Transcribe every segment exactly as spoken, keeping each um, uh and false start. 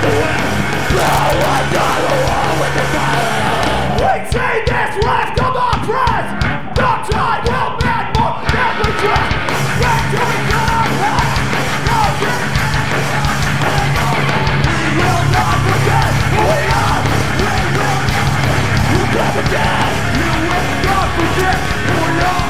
We see this left of our press. The tide will mend more than we trust. Victory cannot pass. We will not forget who we are. We will you never forget. You will not forget who we are.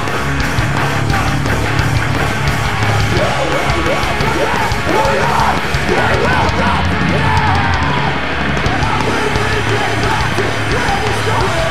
You will not forget who we are. We will not forget. We will get back to where we started.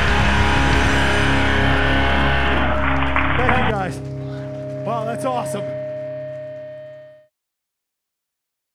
Wow, that's awesome.